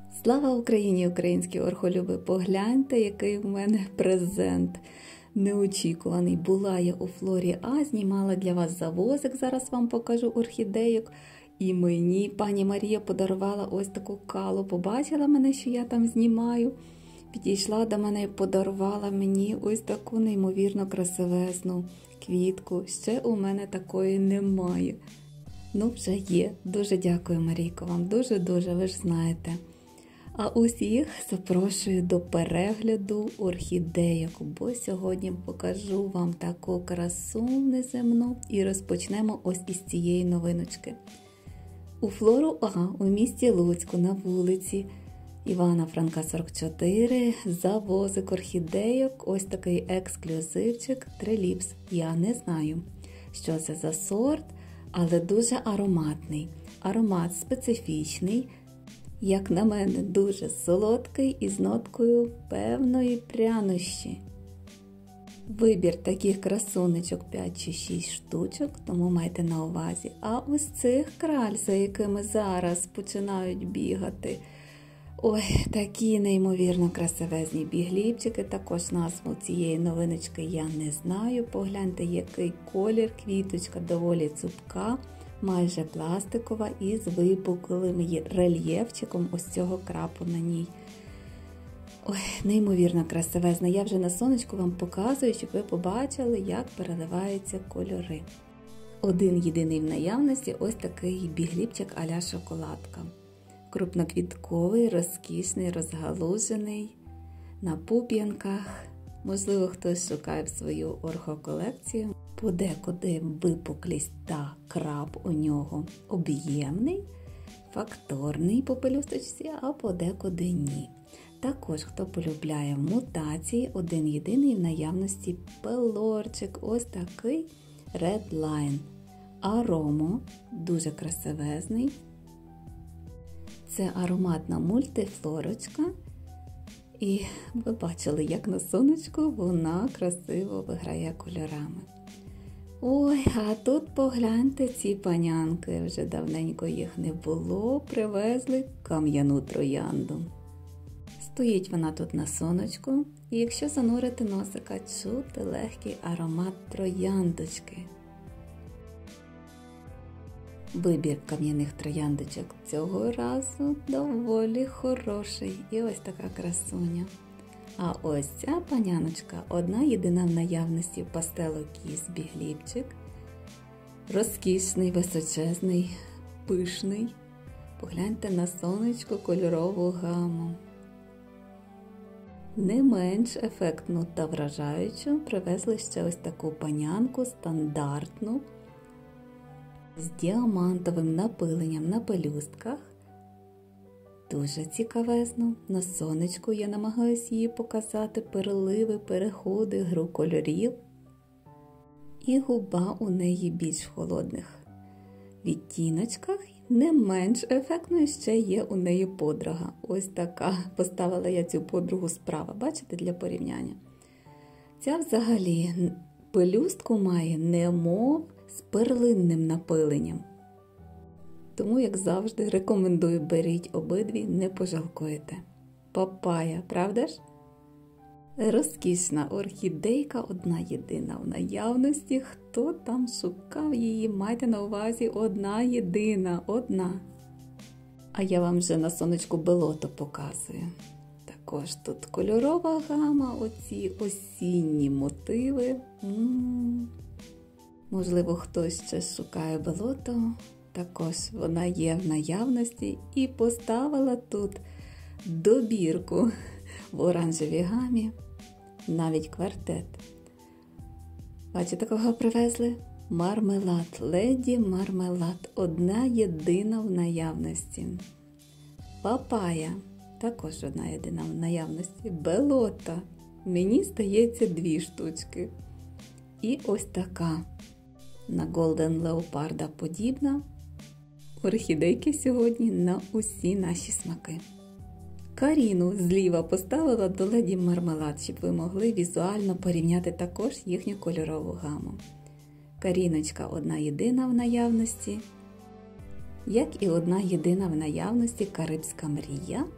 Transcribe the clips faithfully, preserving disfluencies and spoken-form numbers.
Слава Україні, українські орхолюби! Погляньте, який в мене презент неочікуваний. Була я у Флорі А, знімала для вас завозик, зараз вам покажу орхідейок. І мені пані Марія подарувала ось таку калу. Побачила мене, що я там знімаю. Підійшла до мене і подарувала мені ось таку неймовірно красивезну квітку. Ще у мене такої немає. Ну, вже є. Дуже дякую, Марійко, вам. Дуже-дуже, ви ж знаєте. А усіх запрошую до перегляду орхідейок, бо сьогодні покажу вам таку красу неземну і розпочнемо ось із цієї новиночки. У Флору А у місті Луцьку на вулиці Івана Франка, сорок чотири, завозик орхідейок, ось такий ексклюзивчик Триліпс. Я не знаю, що це за сорт, але дуже ароматний. Аромат специфічний. Як на мене, дуже солодкий і з ноткою певної прянощі. Вибір таких красунечок п'ять чи шість штучок, тому майте на увазі. А ось цих краль, за якими зараз починають бігати, ой, такі неймовірно красивезні бігліпчики. Також назву цієї новиночки я не знаю. Погляньте, який колір, квіточка доволі цупка. Майже пластикова і з випуклим рельєфчиком ось цього крапу на ній. Ой, неймовірно красивезна. Я вже на сонечку вам показую, щоб ви побачили, як переливаються кольори. Один єдиний в наявності ось такий бігліпчик а-ля шоколадка. Крупноквітковий, розкішний, розгалужений, на пуп'янках. Можливо, хтось шукає в свою орхоколекцію. Подекуди випуклість та крап у нього об'ємний, факторний по пелюсточці, а подекуди ні. Також, хто полюбляє мутації, один єдиний в наявності пелорчик, ось такий Red Line. Аромо, дуже красивезний. Це ароматна мультифлорочка. І ви бачили, як на сонечку вона красиво виграє кольорами. Ой, а тут погляньте ці панянки, вже давненько їх не було, привезли кам'яну троянду. Стоїть вона тут на сонечку, і якщо занурити носика, чути легкий аромат трояндочки. Вибір кам'яних трояндочок цього разу доволі хороший. І ось така красуня. А ось ця паняночка одна єдина в наявності пастело кіс бігліпчик. Розкішний, височезний, пишний. Погляньте на сонечко кольорову гаму. Не менш ефектну та вражаючу привезли ще ось таку панянку стандартну, з діамантовим напиленням на пелюстках. Дуже цікавезно. На сонечку я намагаюся її показати, переливи, переходи, гру кольорів. І губа у неї більш в холодних відтіночках. Не менш ефектною ще є у неї подруга. Ось така. Поставила я цю подругу справа. Бачите, для порівняння. Ця взагалі пелюстку має немов з перлинним напиленням. Тому, як завжди, рекомендую, беріть обидві, не пожалкуєте. Папая, правда ж? Розкішна орхідейка, одна єдина в наявності. Хто там шукав її, майте на увазі, одна єдина, одна. А я вам вже на сонечку белото показую. Також тут кольорова гама, оці осінні мотиви. М-м-м. Можливо, хтось ще шукає белото. Також вона є в наявності і поставила тут добірку в оранжевій гамі, навіть квартет. Бачите, кого привезли? Мармелад, леді мармелад, одна єдина в наявності. Папая, також одна єдина в наявності. Белота, мені здається, дві штучки. І ось така, на Golden Leopard подібна. Орхідейки сьогодні на усі наші смаки. Каріну зліва поставила до леді мармелад, щоб ви могли візуально порівняти також їхню кольорову гаму. Каріночка одна єдина в наявності, як і одна єдина в наявності Карибська мрія.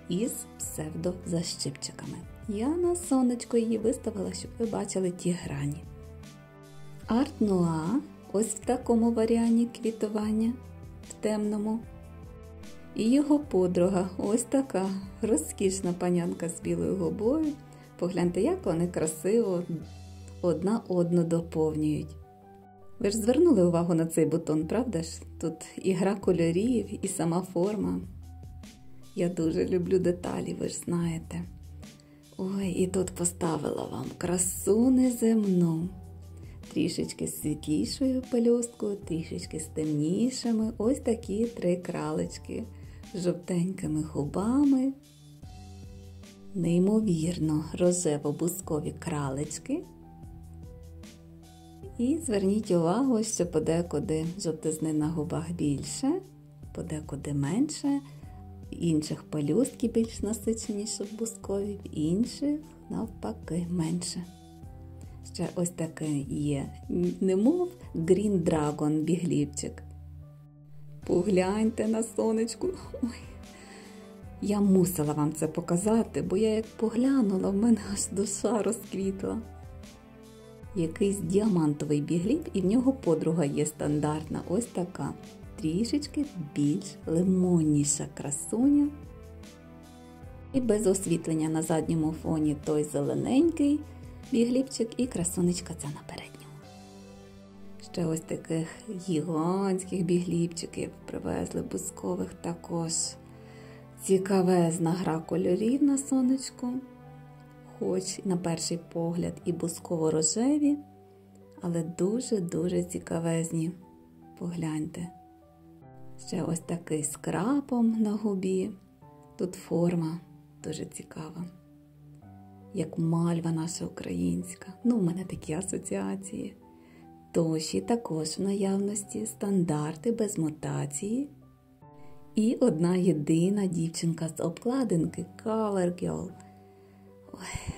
із псевдозащипчиками. Я на сонечко її виставила, щоб ви бачили ті грані. Арт Нуа ось в такому варіанті квітування, в темному. І його подруга, ось така розкішна панянка з білою губою. Погляньте, як вони красиво одна одну доповнюють. Ви ж звернули увагу на цей бутон, правда ж? Тут і гра кольорів, і сама форма. Я дуже люблю деталі, ви ж знаєте. Ой, і тут поставила вам красу неземну. Трішечки з світлішою пелюсткою, трішечки з темнішими. Ось такі три кралечки з жовтенькими губами. Неймовірно рожево-бускові кралечки. І зверніть увагу, що подекуди жовтизни на губах більше, подекуди менше. В інших пелюстки більш насиченіші бускові, в інших навпаки менше. Ще ось такий є, немов Green Dragon біглівчик. Погляньте на сонечку. Ой, я мусила вам це показати, бо я як поглянула, в мене аж душа розквітла. Якийсь діамантовий бігліб, і в нього подруга є стандартна, ось така. Трішечки більш лимонніша красуня. І без освітлення на задньому фоні той зелененький бігліпчик і красунечка ця на передньому. Ще ось таких гігантських бігліпчиків привезли, бускових також. Цікавезна гра кольорів на сонечку. Хоч на перший погляд і бусково-рожеві, але дуже-дуже цікавезні. Погляньте. Ще ось такий з крапом на губі. Тут форма дуже цікава. Як мальва наша українська. Ну, в мене такі асоціації. Тоші також в наявності, стандарти без мутації. І одна єдина дівчинка з обкладинки Color Girl. Ой.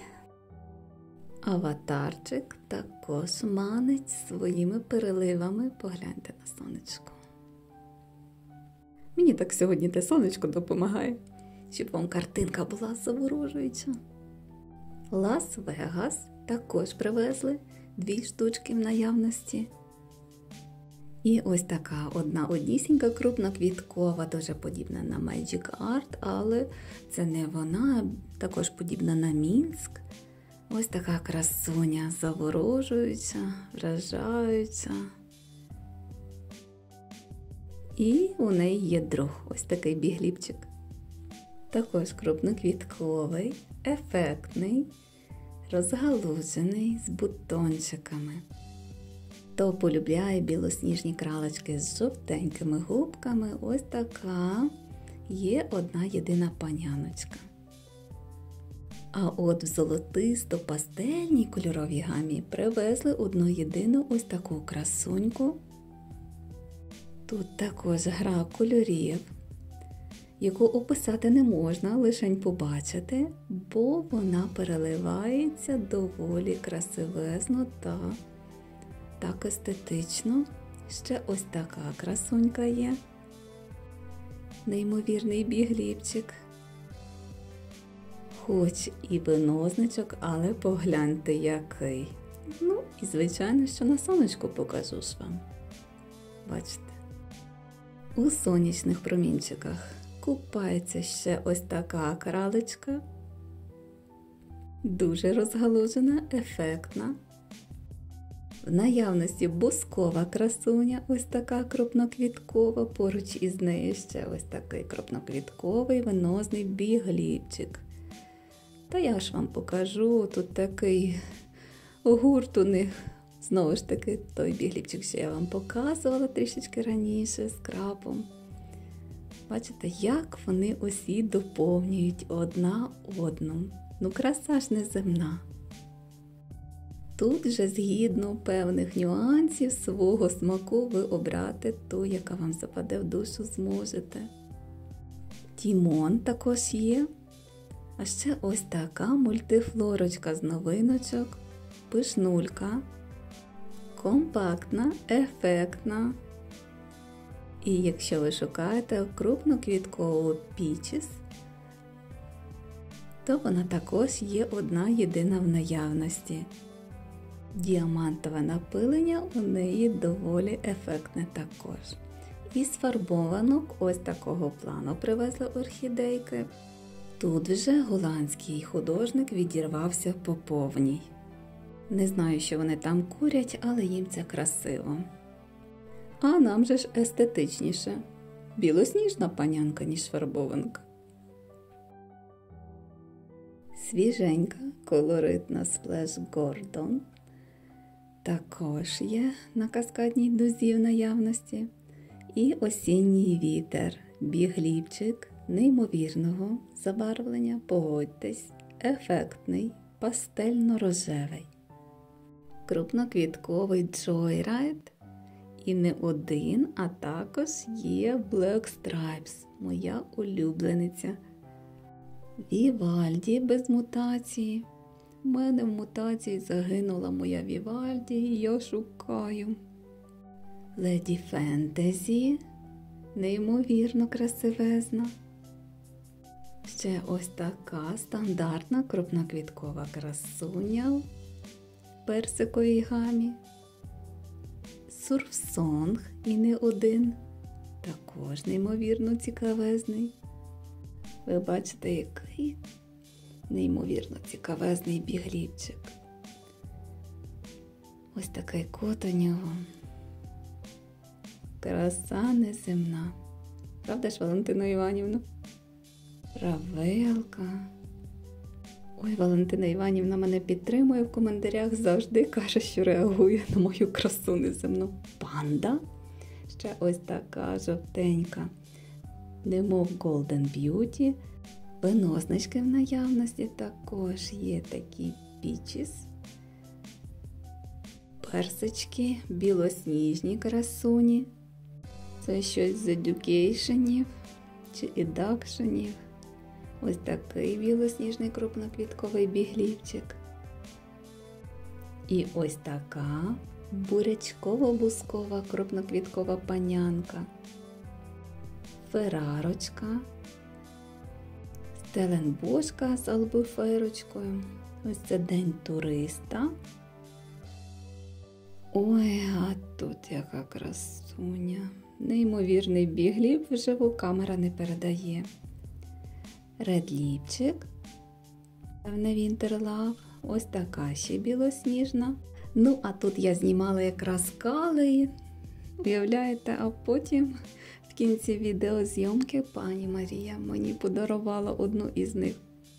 Аватарчик також манить своїми переливами. Погляньте на сонечко. Мені так сьогодні те сонечко допомагає, щоб вам картинка була заворожуюча. Лас-Вегас також привезли дві штучки в наявності. І ось така одна однісінька крупноквіткова, дуже подібна на Magic Art, але це не вона, також подібна на Мінськ. Ось така красуня, заворожуюча, вражаюча. І у неї є друг, ось такий бігліпчик. Також крупноквітковий, ефектний, розгалужений, з бутончиками. Хто полюбляє білосніжні кралечки з жовтенькими губками, ось така є одна єдина паняночка. А от в золотисто-пастельній кольоровій гамі привезли одну єдину ось таку красуньку. Тут також гра кольорів, яку описати не можна, лишень побачити, бо вона переливається доволі красивезно та так естетично. Ще ось така красунька є. Неймовірний бігліпчик. Хоч і виносочок, але погляньте який. Ну і звичайно, що на сонечку покажу ж вам. Бачите? У сонячних промінчиках купається ще ось така кралечка. Дуже розгалужена, ефектна. В наявності бускова красуня, ось така крупноквіткова, поруч із нею ще ось такий крупноквітковий венозний бігліпчик. Та я ж вам покажу, тут такий гурт у них. Знову ж таки, той бігліпчик, що я вам показувала трішечки раніше з крапом. Бачите, як вони усі доповнюють одна одну. Ну, краса ж неземна. Тут же згідно певних нюансів свого смаку ви обрати ту, яка вам западе в душу, зможете. Тімон також є. А ще ось така мультифлорочка з новиночок, пишнулька, компактна, ефектна. І якщо ви шукаєте крупноквіткову пічіс, то вона також є одна єдина в наявності. Діамантове напилення у неї доволі ефектне також. Із фарбованок ось такого плану привезли орхідейки. Тут вже голландський художник відірвався по повній. Не знаю, що вони там курять, але їм це красиво. А нам же ж естетичніше. Білосніжна панянка, ніж фарбованка. Свіженька, колоритна Сплеш Гордон також є на каскадній дузі в наявності. І осінній вітер, бігліпчик неймовірного забарвлення, погодьтесь, ефектний, пастельно-рожевий. Крупноквітковий Joyride. І не один, а також є Black Stripes, моя улюблениця. Вівальді без мутації. У мене в мутації загинула моя Вівальді, і я шукаю. Леді Фентезі, неймовірно красивезна. Ще ось така стандартна крупноквіткова красуня в персиковій гамі. Сурфсонг і не один, також неймовірно цікавезний. Ви бачите, який неймовірно цікавезний бігліпчик. Ось такий кот у нього. Краса неземна. Правда ж, Валентина Іванівна? Равелка. Ой, Валентина Іванівна мене підтримує в коментарях, завжди каже, що реагує на мою красу неземну. Панда. Ще ось така жовтенька. Немов Golden Beauty. Виноснички в наявності також є такі Peaches. Персички, білосніжні красуні. Це щось з едюкейшенів чи ідакшенів. Ось такий білосніжний крупноквітковий бігліпчик. І ось така бурячково-бускова крупноквіткова панянка. Ферарочка. Стеленбошка з албуферочкою. Ось це День туриста. Ой, а тут яка красуня. Неймовірний бігліп, вживу камера не передає. Редліпчик. Певне Вінтерлав. Ось така ще білосніжна. Ну, а тут я знімала якраз калеї. Уявляєте, а потім в кінці відеозйомки пані Марія мені подарувала одну із них.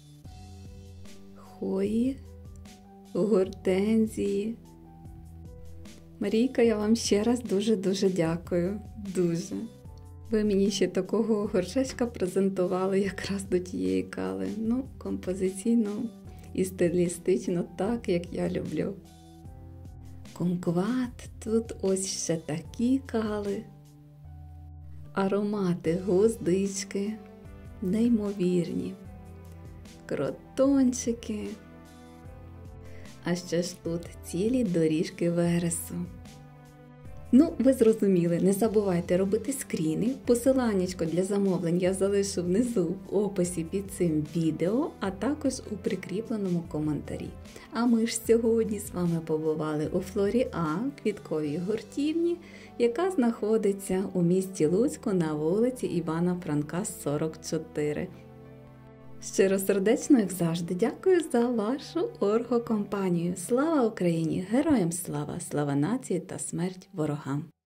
Хої, гортензії. Марійка, я вам ще раз дуже-дуже дякую. Дуже. Ви мені ще такого горшечка презентували якраз до тієї кали. Ну, композиційно і стилістично так, як я люблю. Кумкват, тут ось ще такі кали. Аромати гвоздички, неймовірні. Кротончики. А ще ж тут цілі доріжки вересу. Ну, ви зрозуміли, не забувайте робити скріни. Посиланнячко для замовлень я залишу внизу в описі під цим відео, а також у прикріпленому коментарі. А ми ж сьогодні з вами побували у Флорі А, квітковій гуртівні, яка знаходиться у місті Луцьку на вулиці Івана Франка, сорок чотири. Щиросердечно, як завжди, дякую за вашу оргокомпанію. Слава Україні! Героям слава! Слава нації та смерть ворогам!